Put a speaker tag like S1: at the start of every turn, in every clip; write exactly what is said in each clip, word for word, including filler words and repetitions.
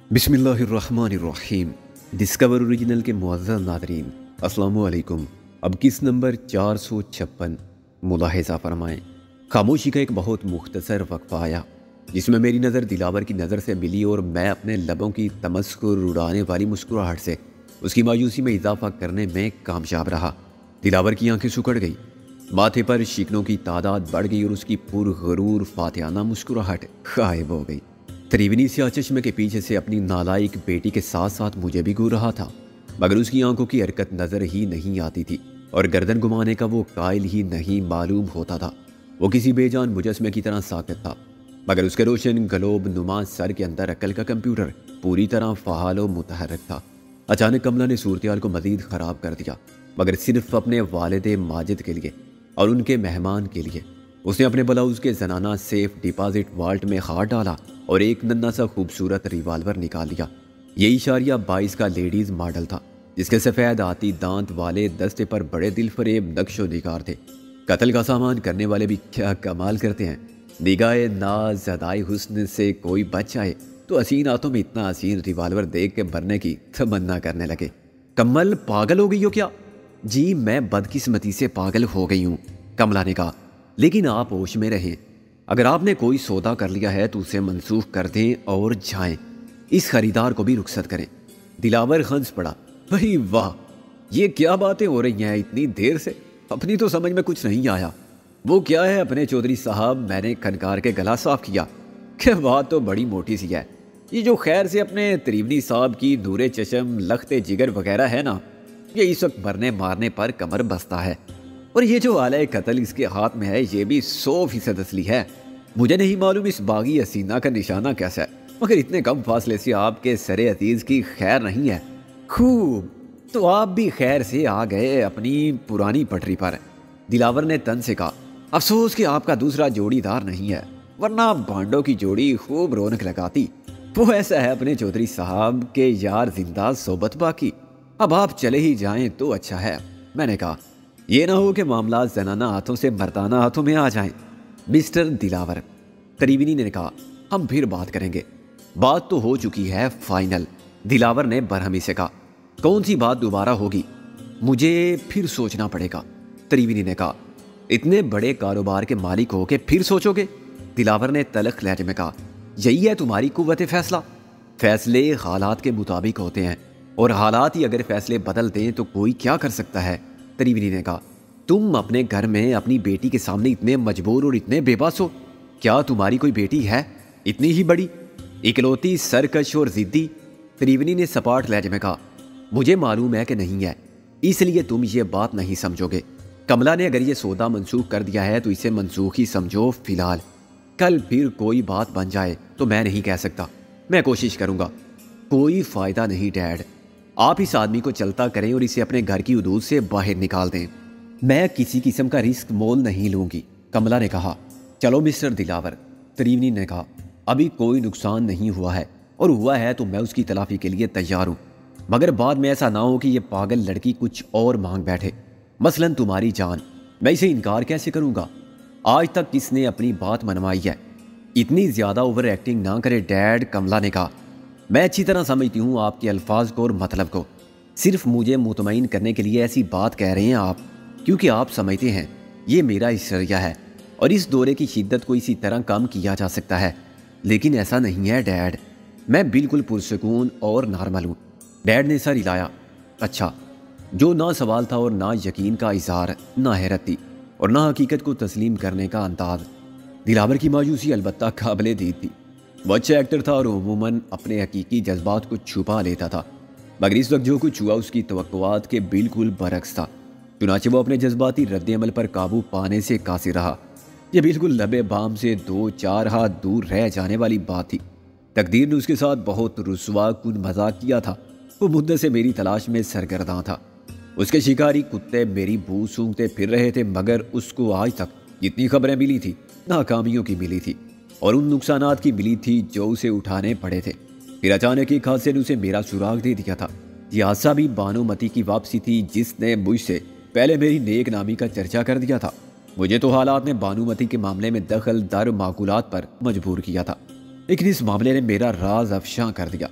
S1: बिस्मिल्लाहिर्रहमानिर्रहीम। Discover original के मुअज़्ज़ज़ नाज़रीन, अस्सलामु अलैकुम। अब किस नंबर चार सौ छप्पन मुलाहिज़ा फरमाएँ। खामोशी का एक बहुत मुख्तसर वक्फ़ा आया जिसमें मेरी नज़र दिलावर की नज़र से मिली और मैं अपने लबों की तमस्कुर उड़ाने वाली मुस्कुराहट से उसकी मायूसी में इजाफा करने में कामयाब रहा। दिलावर की आंखें सुकड़ गई, माथे पर शिकनों की तादाद बढ़ गई और उसकी पुरगरूर फातिहाना मुस्कुराहट गायब हो गई। त्रिवेणी सियाह चश्मे के पीछे से अपनी नालायक बेटी के साथ साथ मुझे भी घूर रहा था, मगर उसकी आंखों की हरकत नजर ही नहीं आती थी और गर्दन घुमाने का वो कायल ही नहीं मालूम होता था। वो किसी बेजान मुजस्मे की तरह साकत था, मगर उसके रोशन गलोब नुमा सर के अंदर अकल का कंप्यूटर पूरी तरह फ़ाल व मुतहरक था। अचानक कमला ने सूरत को मजीद ख़राब कर दिया, मगर सिर्फ अपने वालिद माजिद के लिए और उनके मेहमान के लिए। उसने अपने ब्लाउज के जनाना सेफ डिपॉजिट वाल्ट में हाथ डाला और एक नन्हा सा खूबसूरत रिवाल्वर निकाल लिया। ये इशारिया बाईस का लेडीज मॉडल था, जिसके सफ़ेद आती दांत वाले दस्ते पर बड़े दिल फरेब नक्शो निगार थे। कत्ल का सामान करने वाले भी क्या कमाल करते हैं। निगाहे नाज ज़दाई हुस्न से कोई बच जाए तो हसीन हाथों में इतना हसीन रिवाल्वर देख के मरने की तमन्ना करने लगे। कमल पागल हो गई हो क्या? जी मैं बदकिस्मती से पागल हो गई हूँ, कमला ने कहा, लेकिन आप होश में रहें। अगर आपने कोई सौदा कर लिया है तो उसे मनसूख कर दें और जाएं। इस खरीदार को भी रुखसत करें। दिलावर हंस पड़ा। भाई वाह, ये क्या बातें हो रही हैं इतनी देर से? अपनी तो समझ में कुछ नहीं आया। वो क्या है अपने चौधरी साहब? मैंने खनकार के गला साफ किया। क्या बात तो बड़ी मोटी सी है। ये जो खैर से अपने त्रिवेणी साहब की नूरे चशम लखते जिगर वगैरह है ना, ये इस वक्त मरने मारने पर कमर बसता है। और ये जो आला कत्ल इसके हाथ में है ये भी सौ फीसद असली है। मुझे नहीं मालूम इस बागी हसीना का निशाना कैसा है, मगर इतने कम फासले से आपके सरे अतीज की खैर नहीं है। खूब, तो आप भी खैर से आ गए अपनी पुरानी पटरी पर, दिलावर ने तन से कहा। अफसोस कि आपका दूसरा जोड़ीदार नहीं है, वरना भांडों की जोड़ी खूब रौनक लगाती। वो ऐसा है अपने चौधरी साहब के यार जिंदा सोबत बाकी। अब आप चले ही जाएं तो अच्छा है। मैंने कहा, ये ना हो कि मामला जनाना हाथों से मर्दाना हाथों में आ जाएं। मिस्टर दिलावर, त्रिवेणी ने कहा, हम फिर बात करेंगे। बात तो हो चुकी है फाइनल, दिलावर ने बरहमी से कहा। कौन सी बात दोबारा होगी? मुझे फिर सोचना पड़ेगा, त्रिवेणी ने कहा। इतने बड़े कारोबार के मालिक हो के फिर सोचोगे? दिलावर ने तलख लहजे में कहा। यही है तुम्हारी कुव्वत फैसला। फैसले हालात के मुताबिक होते हैं और हालात ही अगर फैसले बदल दें तो कोई क्या कर सकता है, त्रिवेणी ने कहा। तुम अपने घर में अपनी बेटी के सामने इतने मजबूर और इतने बेबस हो। क्या तुम्हारी कोई बेटी है इतनी ही बड़ी, इकलौती, सरकश और जिद्दी? त्रिवेणी ने सपाट लहजे में कहा। मुझे मालूम है कि नहीं है, इसलिए तुम ये बात नहीं समझोगे। कमला ने अगर ये सौदा मनसूख कर दिया है तो इसे मनसूख ही समझो फिलहाल। कल फिर कोई बात बन जाए तो मैं नहीं कह सकता। मैं कोशिश करूंगा। कोई फायदा नहीं डैड, आप इस आदमी को चलता करें और इसे अपने घर की हदूद से बाहर निकाल दें। मैं किसी किस्म का रिस्क मोल नहीं लूंगी, कमला ने कहा। चलो मिस्टर दिलावर, त्रिवेणी ने कहा। अभी कोई नुकसान नहीं हुआ है, और हुआ है तो मैं उसकी तलाफी के लिए तैयार हूँ, मगर बाद में ऐसा ना हो कि ये पागल लड़की कुछ और मांग बैठे, मसलन तुम्हारी जान। मैं इसे इनकार कैसे करूँगा? आज तक किसने अपनी बात मनवाई है? इतनी ज़्यादा ओवर एक्टिंग ना करे डैड, कमला ने कहा। मैं अच्छी तरह समझती हूँ आपके अल्फाज को और मतलब को। सिर्फ मुझे मुतमईन करने के लिए ऐसी बात कह रहे हैं आप, क्योंकि आप समझते हैं ये मेरा इश्तरिया है और इस दौरे की शिद्दत को इसी तरह कम किया जा सकता है। लेकिन ऐसा नहीं है डैड, मैं बिल्कुल पुरसकून और नॉर्मल हूँ। डैड ने सर हिलाया। अच्छा, जो ना सवाल था और ना यकीन का इजहार, ना हैरत थी और ना हकीकत को तस्लीम करने का अंदाज। दिलावर की मायूसी अलबत्ता काबिले दीद थी। वो अच्छा एक्टर था और अमूमन अपने हकीकी जज्बात को छुपा लेता था, मगर इस वक्त जो कुछ हुआ उसकी तवक्कुआत के बिल्कुल बरक्स था। चुनाचे वो अपने जज्बाती रद्द-ए-अमल पर काबू पाने से कासिर रहा। यह बिल्कुल लबे बाम से दो चार हाथ दूर रह जाने वाली बात थी। तकदीर ने उसके साथ बहुत रुस्वा कुन मजाक किया था। वो मुद्दत से मेरी तलाश में सरगर्दां था। उसके शिकारी कुत्ते मेरी बू सूंघते फिर रहे थे, मगर उसको आज तक जितनी खबरें मिली थी नाकामियों की मिली थी और उन नुकसानात की मिली थी जो उसे उठाने पड़े थे। फिर अचानक एक हादसे ने उसे मेरा सुराग दे दिया था। यह हादसा भी बानुमती की वापसी थी, जिसने मुझसे पहले मेरी नेक नामी का चर्चा कर दिया था। मुझे तो हालात ने बानुमती के मामले में दखल दर माकूलात पर मजबूर किया था, लेकिन इस मामले ने मेरा राज अफशां कर दिया।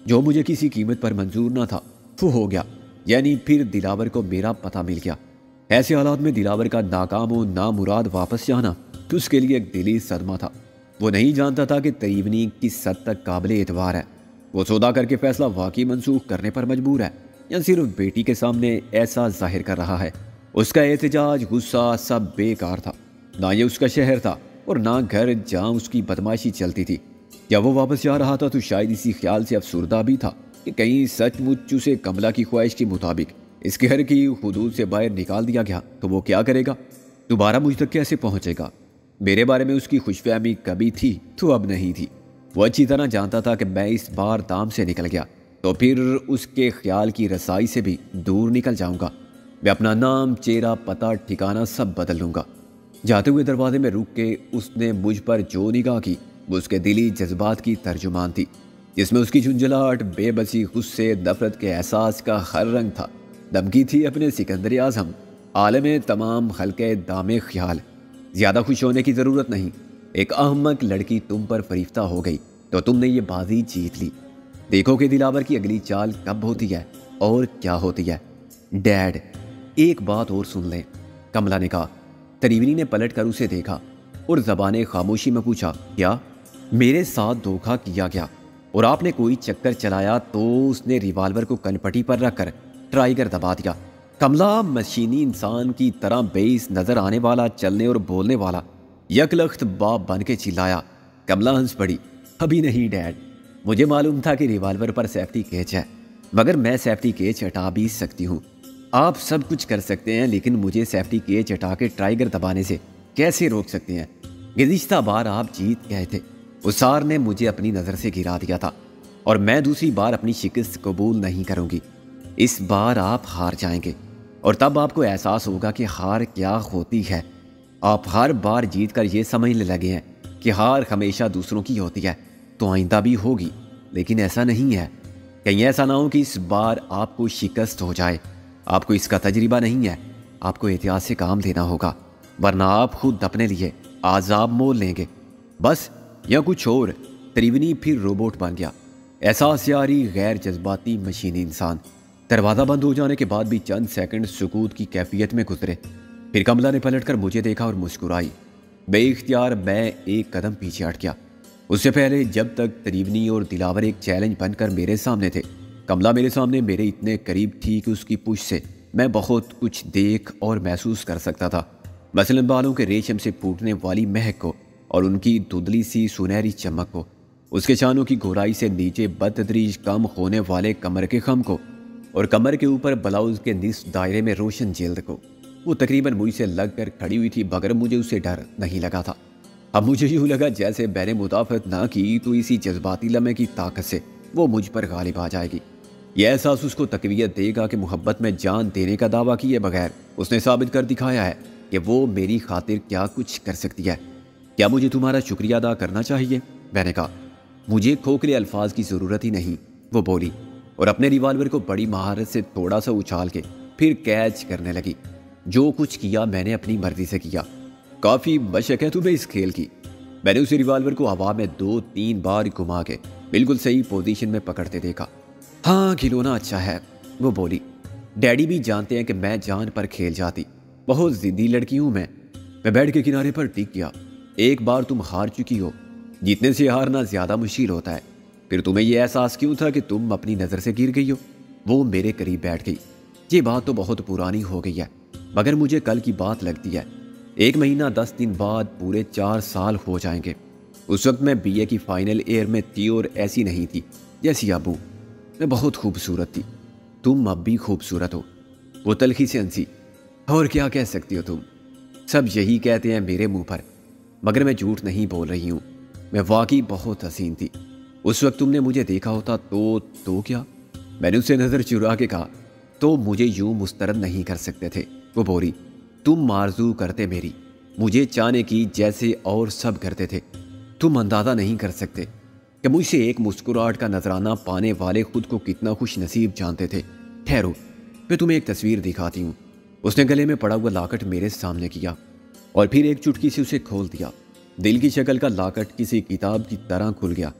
S1: جو مجھے کسی قیمت پر منظور نہ تھا وہ ہو گیا، یعنی پھر دلاور کو میرا پتہ مل گیا۔ ایسے حالات میں دلاور کا ناکام و نامراد واپس جانا تو اس کے لیے ایک دلی صدمہ تھا۔ وہ نہیں جانتا تھا کہ تریونی کس حد تک قابل اعتبار ہے۔ وہ سودا کر کے فیصلہ واقعی منسوخ کرنے پر مجبور ہے یا صرف بیٹی کے سامنے ایسا ظاہر کر رہا ہے۔ اس کا احتجاج، غصہ سب بیکار تھا۔ نہ یہ اس کا شہر تھا اور نہ گھر جہاں اس کی بدماشی چلتی تھی۔ جب وہ واپس جا رہا تھا تو شاید اسی خیال سے افسردہ بھی تھا کہ کہیں سچ مچ اسے کملا کی خواہش کے مطابق اس گھر کی حدود سے باہر نکال دیا گیا تو وہ کیا کرے گا؟ دوبارہ مجھ تک کیسے پہنچے گا؟ میرے بارے میں اس کی خوش فہمی کبھی تھی تو اب نہیں تھی۔ وہ اچھی طرح جانتا تھا کہ میں اس بار دام سے نکل گیا تو پھر اس کے خیال کی رسائی سے بھی دور نکل جاؤں گا۔ میں اپنا نام، چہرہ، پتہ، ٹھکانہ سب بدل لوں گا۔ جاتے ہوئے دروازے میں رک کے اس نے مجھ پر جو نگاہ کی وہ اس کے دلی جذبات کی ترجمان تھی، جس میں اس کی جھنجھلاہٹ، بے بسی، غصے، نفرت کے احساس کا ہر رنگ تھا۔ دھمکی تھی اپنے سکندر اعظم، عالم تمام خلقِ دام خیال۔ زیادہ خوش ہونے کی ضرورت نہیں، ایک احمق لڑکی تم پر فریفتہ ہو گئی تو تم نے یہ بازی جیت لی۔ دیکھو کہ دلاور کی اگلی چال کب ہوتی ہے اور کیا ہوتی ہے۔ ڈیڈ، ایک بات اور سن لیں، کملا نے کہا۔ تریونی نے پلٹ کر اسے دیکھا اور زبان خاموشی میں پوچھا، کیا؟ میرے ساتھ دھوکہ کیا گیا اور آپ نے کوئی چکر چلایا تو اس نے ریوالور کو کنپٹی پر رکھ کر ٹرائگر دبا دیا۔ کملا مشینی انسان کی طرح بیس نظر آنے والا، چلنے اور بولنے والا یک لخت باپ بن کے چلایا۔ کملا ہنس پڑی، ابھی نہیں ڈیڈ، مجھے معلوم تھا کہ ریوالور پر سیفٹی کیچ ہے، مگر میں سیفٹی کیچ ہٹا بھی سکتی ہوں۔ آپ سب کچھ کر سکتے ہیں لیکن مجھے سیفٹی کیچ ہٹا کے ٹرائگر دبانے سے کیسے روک سکتے ہیں؟ گزشتہ بار آپ جیت گئے تھے، اسار نے مجھے اپنی نظر سے گرا دیا تھا اور میں دوسری بار اپنی شکست قبول نہیں کروں گی۔ اس بار آپ ہار جائیں گے اور تب آپ کو احساس ہوگا کہ ہار کیا ہوتی ہے۔ آپ ہر بار جیت کر یہ سمجھنے لگے ہیں کہ ہار ہمیشہ دوسروں کی ہوتی ہے تو آئندہ بھی ہوگی، لیکن ایسا نہیں ہے۔ کہیں ایسا نہ ہو کہ اس بار آپ کو شکست ہو جائے۔ آپ کو اس کا تجربہ نہیں ہے، آپ کو احتیاط سے کام لینا ہوگا، ورنہ آپ خود اپنے لیے عذاب مول لیں گے۔ بس یا کچھ اور؟ تریونی پھر روبوٹ بن گیا، احساس یاری، غیر جذباتی مشینی انسان۔ دروازہ بند ہو جانے کے بعد بھی چند سیکنڈ سکوت کی کیفیت میں گزرے، پھر کملا نے پلٹ کر مجھے دیکھا اور مسکرائی۔ بے اختیار میں ایک قدم پیچھے ہٹ گیا۔ اس سے پہلے جب تک تریونی اور دلاور ایک چیلنج بن کر میرے سامنے تھے، کملا میرے سامنے میرے اتنے قریب تھی کہ اس کی پشت سے میں بہت کچھ دیکھ اور محسوس کر سکتا تھا، مثلاً بالوں کے ریشم سے پھوٹنے والی مہک کو اور ان کی دھندلی سی سنہری چمک کو، اس کے شانوں کی گہرائی سے نیچے بتدریج کم ہونے والے کمر کے خم کو اور کمر کے اوپر بلاؤز کے نصف دائرے میں روشن جلد کو۔ وہ تقریباً مجھ سے لگ کر کھڑی ہوئی تھی مگر مجھے اسے ڈر نہیں لگا تھا۔ اب مجھے یوں لگا جیسے میں نے مدافعت نہ کی تو اسی جذباتی لمحے کی طاقت سے وہ مجھ پر غالب آ جائے گی۔ یہ احساس اس کو تقویت دے گا کہ محبت میں جان دینے کا دعویٰ کیے بغیر اس نے ثابت کر دکھایا ہے کہ وہ میری خاطر کیا کچھ کر سکتی ہے۔ کیا مجھے تمہارا شکریہ ادا کرنا چاہیے؟ میں نے کہا۔ مجھے کھوکھلے الفاظ کی ضرورت ہی نہیں، وہ بولی اور اپنے ریوالور کو بڑی مہارت سے تھوڑا سا اچھال کے پھر کیچ کرنے لگی۔ جو کچھ کیا میں نے اپنی مرضی سے کیا۔ کافی مشق ہے تمہیں اس کھیل کی۔ میں نے اسے ریوالور کو ہوا میں دو تین بار گھما کے بالکل صحیح پوزیشن میں پکڑتے دیکھا۔ ہاں، کھلونا اچھا ہے، وہ بولی۔ ڈیڈی بھی جانتے ہیں کہ میں جان پر کھیل جاتی، بہت ضدی لڑکی ہوں میں۔ میں بیڈ کے کنارے پر ٹک گیا۔ ایک بار تم ہار چکی ہو، جیتنے سے ہارنا زیادہ مشکل ہوتا ہے۔ پھر تمہیں یہ احساس کیوں تھا کہ تم اپنی نظر سے گر گئی ہو؟ وہ میرے قریب بیٹھ گئی۔ یہ بات تو بہت پرانی ہو گئی ہے مگر مجھے کل کی بات لگتی ہے۔ ایک مہینہ دس دن بعد پورے چار سال ہو جائیں گے۔ اس وقت میں بی اے کی فائنل ایئر میں تھی اور ایسی نہیں تھی جیسی ابو۔ میں بہت خوبصورت تھی، تم اب بھی خوبصورت ہو۔ وہ تلخی سے ہنسی۔ اور کیا کہہ سکتی ہو تم؟ سب یہی کہتے ہیں میرے منہ پر، مگر میں جھوٹ نہیں بول رہی ہوں، میں واقعی بہت حسین تھی۔ اس وقت تم نے مجھے دیکھا ہوتا تو تو کیا؟ میں نے اس سے نظر چرا کے کہا، تو مجھے یوں مسترد نہیں کر سکتے تھے۔ وہ بولی، تم آرزو کرتے میری، مجھے چاہنے کی جیسے اور سب کرتے تھے۔ تم اندازہ نہیں کر سکتے کہ مجھ سے ایک مسکراہٹ کا نذرانہ پانے والے خود کو کتنا خوش نصیب جانتے تھے۔ ٹھہرو، میں تمہیں ایک تصویر دکھاتی ہوں۔ اس نے گلے میں پڑا ہوا لاکٹ میرے سامنے کیا اور پھر ایک چٹکی سے اسے کھول دیا۔ دل کی شکل کا لاکٹ کسی کتاب کی طرح کھل گیا۔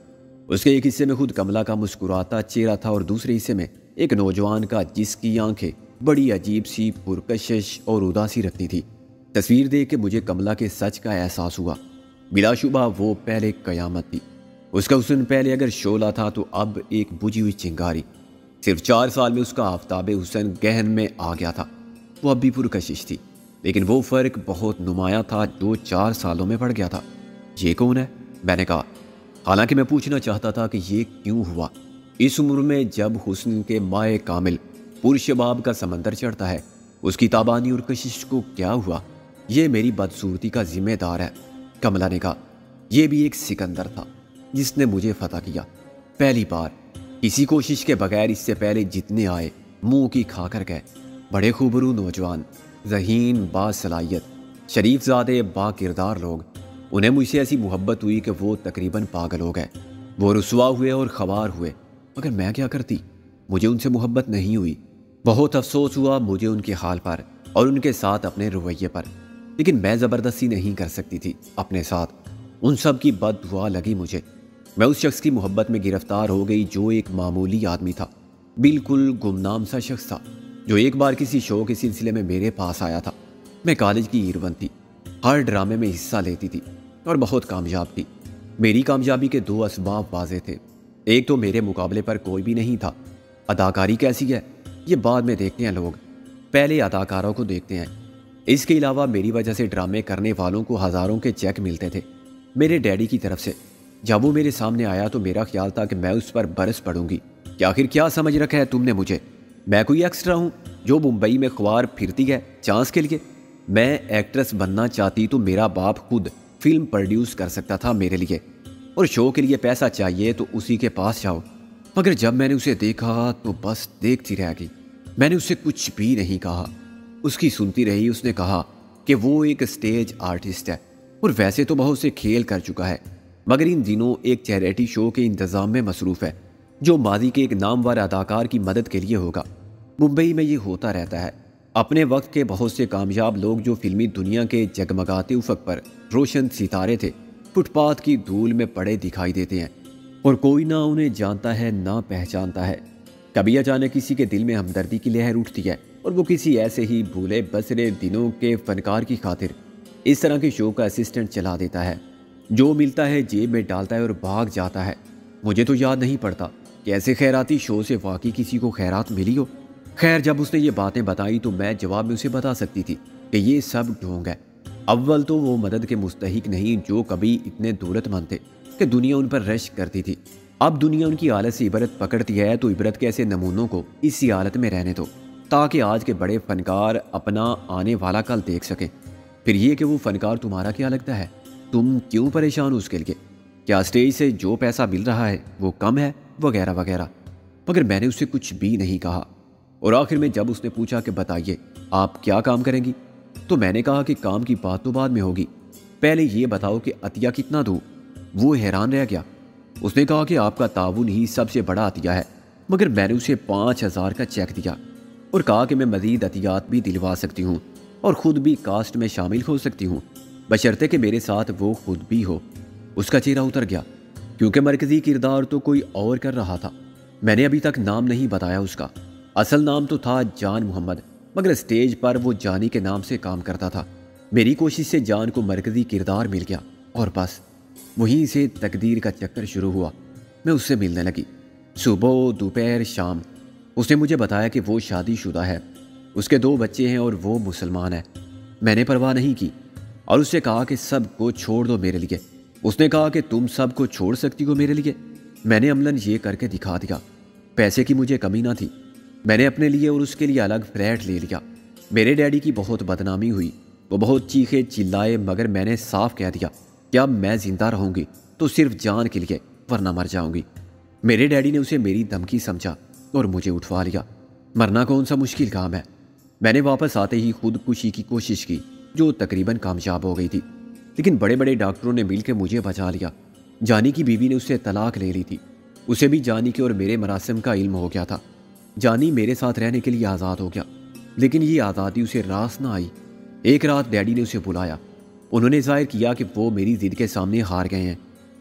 S1: اس کے ایک حصے میں خود کملا کا مسکراتا چہرہ تھا اور دوسرے حصے میں ایک نوجوان کا جس کی آنکھیں بڑی عجیب سی پرکشش اور اداسی رکھتی تھی۔ تصویر دیکھ کے مجھے کملا کے سچ کا احساس ہوا۔ بلا شبہ وہ پہلے قیامت تھی۔ اس کا حسن پہلے اگر شعلہ تھا تو اب ایک بجھی ہوئی چنگاری۔ صرف چار سال میں اس کا آفتاب حسن گہن میں آ گیا تھا۔ وہ اب بھی پرکشش تھی، لیکن وہ فرق بہت نمایاں تھا جو چار سالوں میں بڑھ گیا تھا۔ یہ کون ہے؟ میں نے کہا، حالانکہ میں پوچھنا چاہتا تھا کہ یہ کیوں ہوا۔ اس عمر میں جب حسن کے مائع کامل پرشباب کا سمندر چڑھتا ہے، اس کی تابانی اور کشش کو کیا ہوا؟ یہ میری بدصورتی کا ذمہ دار ہے۔ کملا نے کہا، یہ بھی ایک سکندر تھا جس نے مجھے فتح کیا، پہلی بار، کسی کوشش کے بغیر۔ اس سے پہلے جتنے آئے منہ کی کھا کر گئے۔ بڑے خوبرو نوجوان، ذہین، باصلاحیت، شریف زادے، با کردار لوگ۔ انہیں مجھ سے ایسی محبت ہوئی کہ وہ تقریباً پاگل ہو گئے۔ وہ رسوا ہوئے اور خوار ہوئے، مگر میں کیا کرتی؟ مجھے ان سے محبت نہیں ہوئی۔ بہت افسوس ہوا مجھے ان کے حال پر اور ان کے ساتھ اپنے رویے پر، لیکن میں زبردستی نہیں کر سکتی تھی اپنے ساتھ۔ ان سب کی بد دعا لگی مجھے۔ میں اس شخص کی محبت میں گرفتار ہو گئی جو ایک معمولی آدمی تھا، بالکل گمنام سا شخص تھا، جو ایک بار کسی شو کے سلسلے میں میرے پاس آیا تھا۔ میں کالج کی ایرون تھی، ہر ڈرامے میں حصہ لیتی تھی اور بہت کامیاب تھی۔ میری کامیابی کے دو اسباب واضح تھے۔ ایک تو میرے مقابلے پر کوئی بھی نہیں تھا۔ اداکاری کیسی ہے یہ بعد میں دیکھتے ہیں لوگ، پہلے اداکاروں کو دیکھتے ہیں۔ اس کے علاوہ میری وجہ سے ڈرامے کرنے والوں کو ہزاروں کے چیک ملتے تھے میرے ڈیڈی کی طرف سے۔ جب وہ میرے سامنے آیا تو میرا خیال تھا کہ میں اس پر برس پڑوں گی کہ آخر کیا سمجھ رکھا ہے تم نے مجھے؟ میں کوئی ایکسٹرا ہوں جو ممبئی میں خوار پھرتی ہے چانس کے لیے؟ میں ایکٹریس بننا چاہتی تو میرا باپ خود فلم پروڈیوس کر سکتا تھا میرے لیے، اور شو کے لیے پیسہ چاہیے تو اسی کے پاس جاؤ۔ مگر جب میں نے اسے دیکھا تو بس دیکھتی رہ گئی۔ میں نے اسے کچھ بھی نہیں کہا، اس کی سنتی رہی۔ اس نے کہا کہ وہ ایک اسٹیج آرٹسٹ ہے اور ویسے تو بہت سے کھیل کر چکا ہے، مگر ان دنوں ایک چیریٹی شو کے انتظام میں مصروف ہے جو ماضی کے ایک نامور اداکار کی مدد کے لیے ہوگا۔ ممبئی میں یہ ہوتا رہتا ہے۔ اپنے وقت کے بہت سے کامیاب لوگ جو فلمی دنیا کے جگمگاتے افق پر روشن ستارے تھے، فٹ پاتھ کی دھول میں پڑے دکھائی دیتے ہیں، اور کوئی نہ انہیں جانتا ہے نہ پہچانتا ہے۔ کبھی اچانک کسی کے دل میں ہمدردی کی لہر اٹھتی ہے اور وہ کسی ایسے ہی بھولے بسرے دنوں کے فنکار کی خاطر اس طرح کے شو کا اسسٹنٹ چلا دیتا ہے، جو ملتا ہے جیب میں ڈالتا ہے اور بھاگ جاتا ہے۔ مجھے تو یاد نہیں پڑتا کہ ایسے خیراتی شو سے واقعی کسی کو خیرات ملی ہو۔ خیر، جب اس نے یہ باتیں بتائی تو میں جواب میں اسے بتا سکتی تھی کہ یہ سب ڈھونگ ہے۔ اول تو وہ مدد کے مستحق نہیں جو کبھی اتنے دولت مند تھے کہ دنیا ان پر رش کرتی تھی۔ اب دنیا ان کی حالت سے عبرت پکڑتی ہے تو عبرت کے ایسے نمونوں کو اسی حالت میں رہنے دو تاکہ آج کے بڑے فنکار اپنا آنے والا کل دیکھ سکیں۔ پھر یہ کہ وہ فنکار تمہارا کیا لگتا ہے؟ تم کیوں پریشان ہو اس کے لیے؟ کیا اسٹیج سے جو پیسہ مل رہا ہے وہ کم ہے؟ وغیرہ وغیرہ۔ مگر میں نے اسے کچھ بھی نہیں کہا، اور آخر میں جب اس نے پوچھا کہ بتائیے آپ کیا کام کریں گی، تو میں نے کہا کہ کام کی بات تو بعد میں ہوگی، پہلے یہ بتاؤ کہ عطیہ کتنا دوں۔ وہ حیران رہ گیا۔ اس نے کہا کہ آپ کا تعاون ہی سب سے بڑا عطیہ ہے، مگر میں نے اسے پانچ ہزار کا چیک دیا اور کہا کہ میں مزید عطیات بھی دلوا سکتی ہوں اور خود بھی کاسٹ میں شامل ہو سکتی ہوں، بشرطے کہ میرے ساتھ وہ خود بھی ہو۔ اس کا چہرہ اتر گیا کیونکہ مرکزی کردار تو کوئی اور کر رہا تھا۔ میں نے ابھی تک نام نہیں بتایا اس کا۔ اصل نام تو تھا جان محمد، مگر اسٹیج پر وہ جانی کے نام سے کام کرتا تھا۔ میری کوشش سے جان کو مرکزی کردار مل گیا اور بس وہیں سے تقدیر کا چکر شروع ہوا۔ میں اس سے ملنے لگی، صبح، دوپہر، شام۔ اس نے مجھے بتایا کہ وہ شادی شدہ ہے، اس کے دو بچے ہیں اور وہ مسلمان ہے۔ میں نے پرواہ نہیں کی اور اس سے کہا کہ سب کو چھوڑ دو میرے لیے۔ اس نے کہا کہ تم سب کو چھوڑ سکتی ہو میرے لیے؟ میں نے عملاً یہ کر کے دکھا دیا۔ پیسے کی مجھے کمی نہ تھی۔ میں نے اپنے لیے اور اس کے لیے الگ فلیٹ لے لیا۔ میرے ڈیڈی کی بہت بدنامی ہوئی، وہ بہت چیخے چلائے، مگر میں نے صاف کہہ دیا کہ اب میں زندہ رہوں گی تو صرف جان کے لیے، ورنہ مر جاؤں گی۔ میرے ڈیڈی نے اسے میری دھمکی سمجھا اور مجھے اٹھوا لیا۔ مرنا کون سا مشکل کام ہے۔ میں نے واپس آتے ہی خود کشی کی کوشش کی جو تقریباً کامیاب ہو گئی تھی، لیکن بڑے بڑے ڈاکٹروں نے مل کے مجھے بچا لیا۔ جانی کی بیوی نے اس سے طلاق لے لی تھی۔ اسے بھی جانی کے اور میرے مراسم کا علم ہو گیا تھا۔ جانی میرے ساتھ رہنے کے لیے آزاد ہو گیا، لیکن یہ آزادی اسے راس نہ آئی۔ ایک رات ڈیڈی نے اسے بلایا۔ انہوں نے ظاہر کیا کہ وہ میری ضد کے سامنے ہار گئے ہیں۔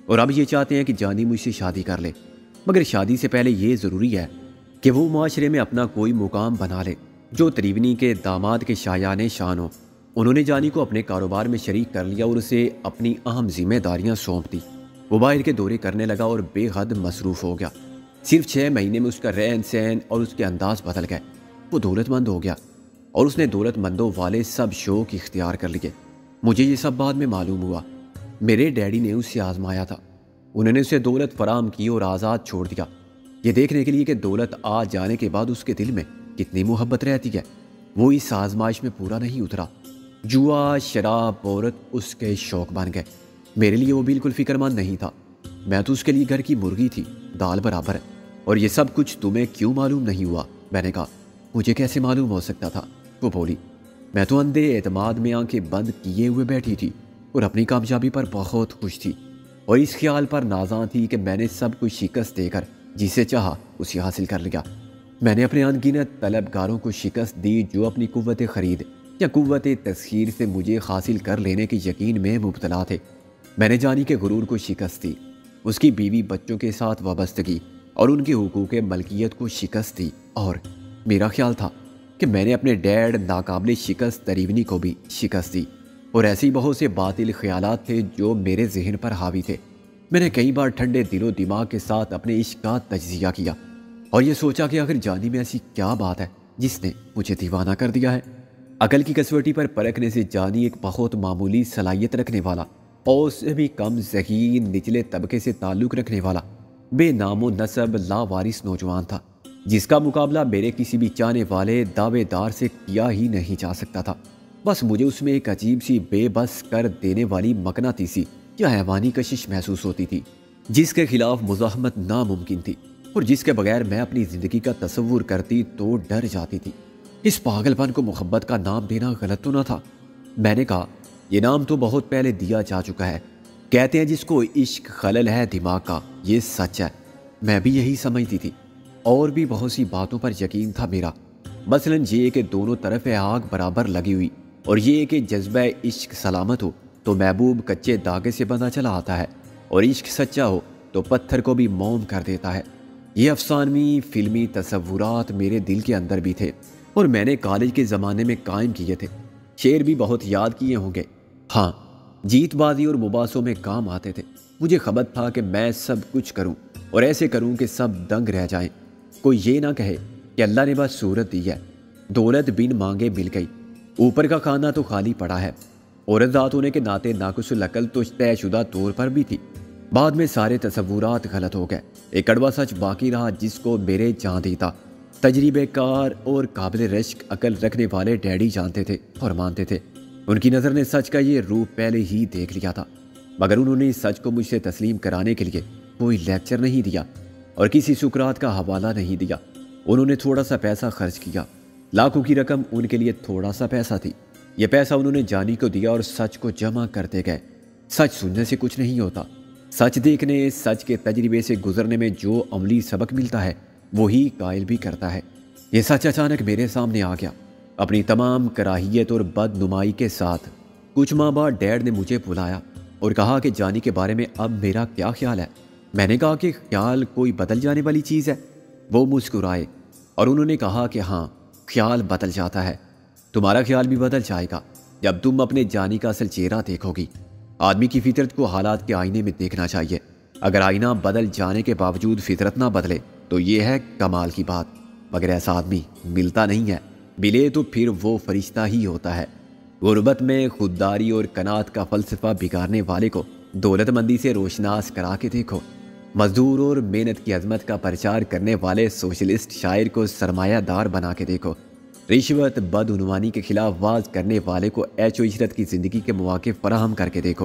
S1: اور اب یہ چاہتے ہیں کہ جانی مجھ سے شادی کر لے، مگر شادی سے پہلے یہ ضروری ہے کہ وہ معاشرے میں اپنا کوئی مقام بنا لے جو تریونی کے داماد کے شایان شان ہو۔ انہوں نے جانی کو اپنے کاروبار میں شریک کر لیا اور اسے اپنی اہم ذمہ داریاں سونپ دی۔ وہ باہر کے دورے کرنے لگا اور بے حد مصروف ہو گیا۔ صرف چھ مہینے میں اس کا رہن سہن اور اس کے انداز بدل گئے۔ وہ دولت مند ہو گیا اور اس نے دولت مندوں والے سب شوق اختیار کر لیے۔ مجھے یہ سب بعد میں معلوم ہوا۔ میرے ڈیڈی نے اسے آزمایا تھا، انہوں نے اسے دولت فراہم کی اور آزاد چھوڑ دیا، یہ دیکھنے کے لیے کہ دولت آ جانے کے بعد اس کے دل میں کتنی محبت رہتی ہے۔ وہ اس آزمائش میں پورا نہیں اترا۔ جوا، شراب، عورت اس کے شوق بن گئے۔ میرے لیے وہ بالکل فکر مند نہیں تھا، میں تو اس کے لیے گھر کی مرغی تھی، دال برابر۔ اور یہ سب کچھ تمہیں کیوں معلوم نہیں ہوا؟ میں نے کہا، مجھے کیسے معلوم ہو سکتا تھا؟ وہ بولی، میں تو اندھے اعتماد میں آنکھیں بند کیے ہوئے بیٹھی تھی اور اپنی کامیابی پر بہت خوش تھی اور اس خیال پر نازاں تھی کہ میں نے سب کچھ شکست دے کر جسے چاہا اسے حاصل کر لیا۔ میں نے اپنے انگنت طلبگاروں کو شکست دی جو اپنی قوت خرید یا قوت تسخیر سے مجھے حاصل کر لینے کے یقین میں مبتلا تھے۔ میں نے جانی کے غرور کو شکست دی، اس کی بیوی بچوں کے ساتھ وابستگی اور ان کے حقوق ملکیت کو شکست دی، اور میرا خیال تھا کہ میں نے اپنے ڈیڈ ناقابل شکست تریونی کو بھی شکست دی۔ اور ایسی بہت سے باطل خیالات تھے جو میرے ذہن پر حاوی تھے۔ میں نے کئی بار ٹھنڈے دل و دماغ کے ساتھ اپنے عشق کا تجزیہ کیا اور یہ سوچا کہ آخر جانی میں ایسی کیا بات ہے جس نے مجھے دیوانہ کر دیا ہے۔ عقل کی کسوٹی پر پرکھنے سے جانی ایک بہت معمولی صلاحیت رکھنے والا اور اس سے بھی کم ذہین نچلے طبقے سے تعلق رکھنے والا بے نام و نسب لاوارث نوجوان تھا، جس کا مقابلہ میرے کسی بھی چاہنے والے دعوے دار سے کیا ہی نہیں جا سکتا تھا۔ بس مجھے اس میں ایک عجیب سی بے بس کر دینے والی مقناطیسی یا حیوانی کشش محسوس ہوتی تھی، جس کے خلاف مزاحمت ناممکن تھی اور جس کے بغیر میں اپنی زندگی کا تصور کرتی تو ڈر جاتی تھی۔ اس پاگل پن کو محبت کا نام دینا غلط تو نہ تھا؟ میں نے کہا، یہ نام تو بہت پہلے دیا جا چکا ہے، کہتے ہیں جس کو عشق خلل ہے دماغ کا، یہ سچ ہے۔ میں بھی یہی سمجھتی تھی اور بھی بہت سی باتوں پر یقین تھا میرا، مثلاً یہ کہ دونوں طرف آگ برابر لگی ہوئی، اور یہ کہ جذبہ عشق سلامت ہو تو محبوب کچے داغے سے بندھا چلا آتا ہے، اور عشق سچا ہو تو پتھر کو بھی موم کر دیتا ہے۔ یہ افسانوی فلمی تصورات میرے دل کے اندر بھی تھے اور میں نے کالج کے زمانے میں قائم کیے تھے۔ شعر بھی بہت یاد کیے ہوں گے، ہاں، جیت بازی اور مباحثوں میں کام آتے تھے۔ مجھے خبر تھا کہ میں سب کچھ کروں اور ایسے کروں کہ سب دنگ رہ جائیں، کوئی یہ نہ کہے کہ اللہ نے بس صورت دی ہے، دولت بن مانگے مل گئی، اوپر کا کھانا تو خالی پڑا ہے۔ عورت ذات ہونے کے ناطے ناقص العقل تو طے شدہ طور پر بھی تھی۔ بعد میں سارے تصورات غلط ہو گئے، ایک کڑوا سچ باقی رہا جس کو میرے جاں دیتا تجربے کار اور قابل رشک عقل رکھنے والے ڈیڈی جانتے تھے اور مانتے تھے۔ ان کی نظر نے سچ کا یہ روپ پہلے ہی دیکھ لیا تھا، مگر انہوں نے اس سچ کو مجھ سے تسلیم کرانے کے لیے کوئی لیکچر نہیں دیا اور کسی سکرات کا حوالہ نہیں دیا۔ انہوں نے تھوڑا سا پیسہ خرچ کیا، لاکھوں کی رقم ان کے لیے تھوڑا سا پیسہ تھی۔ یہ پیسہ انہوں نے جانی کو دیا اور سچ کو جمع کرتے گئے۔ سچ سننے سے کچھ نہیں ہوتا، سچ دیکھنے، سچ کے تجربے سے گزرنے میں جو عملی سبق ملتا ہے وہی قائل بھی کرتا ہے۔ یہ سچ اچانک میرے سامنے آ گیا، اپنی تمام کراہیت اور بدنمائی کے ساتھ۔ کچھ ماہ بعد ڈیڈ نے مجھے بلایا اور کہا کہ جانی کے بارے میں اب میرا کیا خیال ہے۔ میں نے کہا کہ خیال کوئی بدل جانے والی چیز ہے۔ وہ مسکرائے اور انہوں نے کہا کہ ہاں، خیال بدل جاتا ہے، تمہارا خیال بھی بدل جائے گا جب تم اپنے جانی کا اصل چہرہ دیکھو گی۔ آدمی کی فطرت کو حالات کے آئینے میں دیکھنا چاہیے، اگر آئینہ بدل جانے کے باوجود فطرت نہ بدلے تو یہ ہے کمال کی بات، مگر ایسا آدمی ملتا نہیں ہے، ملے تو پھر وہ فرشتہ ہی ہوتا ہے۔ غربت میں خودداری اور قناعت کا فلسفہ بگاڑنے والے کو دولت مندی سے روشناس کرا کے دیکھو، مزدور اور محنت کی عظمت کا پرچار کرنے والے سوشلسٹ شاعر کو سرمایہ دار بنا کے دیکھو، رشوت بدعنوانی کے خلاف واز کرنے والے کو عیش و عشرت کی زندگی کے مواقع فراہم کر کے دیکھو،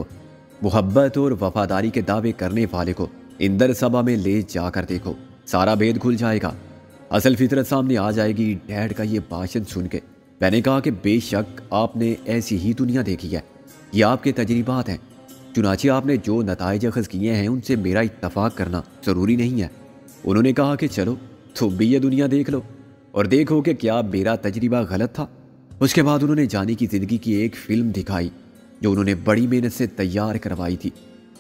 S1: محبت اور وفاداری کے دعوے کرنے والے کو اندر سبھا میں لے جا کر دیکھو، سارا بید کھل جائے گا، اصل فطرت سامنے آ جائے گی۔ ڈیڈ کا یہ بھاشن سن کے میں نے کہا کہ بے شک آپ نے ایسی ہی دنیا دیکھی ہے، یہ آپ کے تجربات ہیں، چنانچہ آپ نے جو نتائج اخذ کیے ہیں ان سے میرا اتفاق کرنا ضروری نہیں ہے۔ انہوں نے کہا کہ چلو تم بھی یہ دنیا دیکھ لو اور دیکھو کہ کیا میرا تجربہ غلط تھا۔ اس کے بعد انہوں نے جانی کی زندگی کی ایک فلم دکھائی جو انہوں نے بڑی محنت سے تیار کروائی تھی۔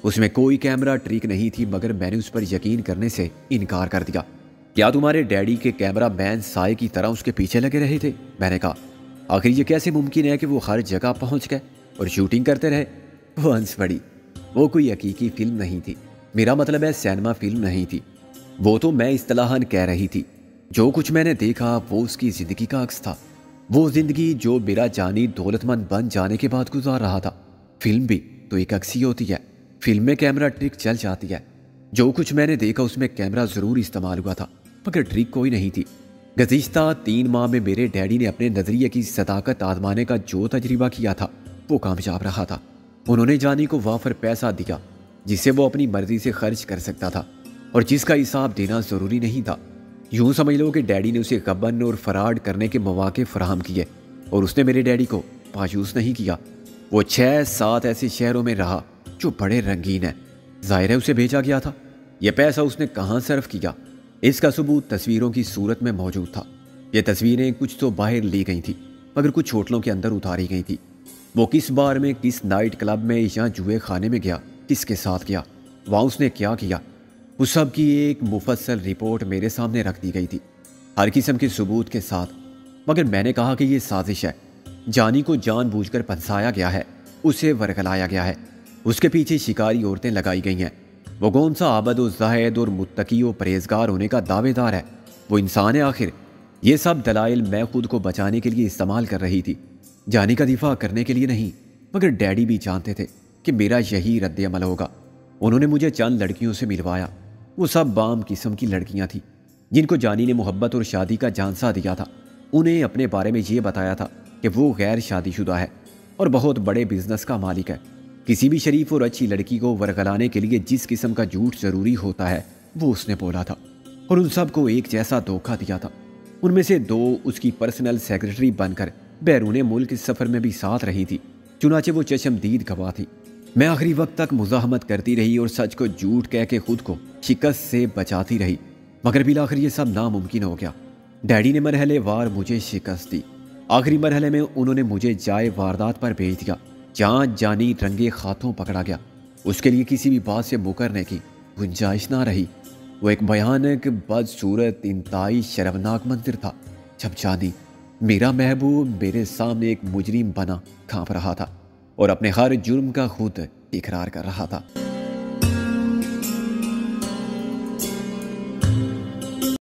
S1: اس میں کوئی کیمرہ ٹرک نہیں تھی، مگر میں نے اس پر یقین کرنے سے انکار کر دیا۔ کیا تمہارے ڈیڈی کے کیمرہ مین سائے کی طرح اس کے پیچھے لگے رہے تھے؟ میں نے کہا، آخر یہ کیسے ممکن ہے کہ وہ ہر جگہ پہنچ گئے اور شوٹنگ کرتے رہے؟ وہ ہنس پڑی۔ وہ کوئی حقیقی فلم نہیں تھی، میرا مطلب ہے سینما فلم نہیں تھی، وہ تو میں اصطلاحاً کہہ رہی تھی۔ جو کچھ میں نے دیکھا وہ اس کی زندگی کا عکس تھا، وہ زندگی جو میرا جانی دولت مند بن جانے کے بعد گزار رہا تھا۔ فلم بھی تو ایک عکس ہی ہوتی ہے، فلم میں کیمرہ ٹرک چل جاتی ہے۔ جو کچھ میں نے دیکھا اس میں کیمرہ ضرور استعمال ہوا تھا، مگر ٹرک کوئی نہیں تھی۔ گزشتہ تین ماہ میں میرے ڈیڈی نے اپنے نظریے کی صداقت آزمانے کا جو تجربہ کیا تھا وہ کامیاب رہا تھا۔ انہوں نے جانی کو وافر پیسہ دیا جسے وہ اپنی مرضی سے خرچ کر سکتا تھا اور جس کا حساب دینا ضروری نہیں تھا۔ یوں سمجھ لو کہ ڈیڈی نے اسے غبن اور فراڈ کرنے کے مواقع فراہم کیے اور اس نے میرے ڈیڈی کو مایوس نہیں کیا۔ وہ چھ سات ایسے شہروں میں رہا جو بڑے رنگین ہیں، ظاہر ہے اسے بھیجا گیا تھا۔ یہ پیسہ اس نے کہاں صرف کیا، اس کا ثبوت تصویروں کی صورت میں موجود تھا۔ یہ تصویریں کچھ تو باہر لی گئی تھیں مگر کچھ ہوٹلوں کے اندر اتاری گئی تھیں۔ وہ کس بار میں، کس نائٹ کلب میں یا جوئے خانے میں گیا، کس کے ساتھ گیا، وہاں اس نے کیا کیا، اس سب کی ایک مفصل رپورٹ میرے سامنے رکھ دی گئی تھی، ہر قسم کے ثبوت کے ساتھ۔ مگر میں نے کہا کہ یہ سازش ہے، جانی کو جان بوجھ کر پھنسایا گیا ہے، اسے ورگلایا گیا ہے، اس کے پیچھے شکاری عورتیں لگائی گئی ہیں۔ وہ کون سا عابد و زاہد اور متقی و پرہیزگار ہونے کا دعوے دار ہے؟ وہ انسان ہے آخر۔ یہ سب دلائل میں خود کو بچانے کے لیے استعمال کر رہی تھی، جانی کا دفاع کرنے کے لیے نہیں۔ مگر ڈیڈی بھی جانتے تھے کہ میرا یہی رد عمل ہوگا۔ انہوں نے مجھے چند لڑکیوں سے ملوایا، وہ سب بام قسم کی لڑکیاں تھیں جن کو جانی نے محبت اور شادی کا جھانسا دیا تھا۔ انہیں اپنے بارے میں یہ بتایا تھا کہ وہ غیر شادی شدہ ہے اور بہت بڑے بزنس کا مالک ہے۔ کسی بھی شریف اور اچھی لڑکی کو ورگلانے کے لیے جس قسم کا جھوٹ ضروری ہوتا ہے وہ اس نے بولا تھا، اور ان سب کو ایک جیسا دھوکہ دیا تھا۔ ان میں سے دو اس کی پرسنل سیکرٹری بن کر بیرون ملک اس سفر میں بھی ساتھ رہی تھی، چنانچہ وہ چشمدید گواہ تھی۔ میں آخری وقت تک مزاحمت کرتی رہی اور سچ کو جھوٹ کہہ کے خود کو شکست سے بچاتی رہی، مگر بالآخر یہ سب ناممکن ہو گیا۔ ڈیڈی نے مرحلے وار مجھے شکست دی۔ آخری مرحلے میں انہوں نے مجھے جائے واردات پر بھیج دیا جہاں جانی رنگے ہاتھوں پکڑا گیا۔ اس کے لیے کسی بھی بات سے مکرنے کی گنجائش نہ رہی۔ وہ ایک بھیانک، بدصورت، انتہائی شرمناک منظر تھا جب جانی، میرا محبوب، میرے سامنے ایک مجرم بنا کھانپ رہا تھا اور اپنے ہر جرم کا خود اقرار کر رہا تھا۔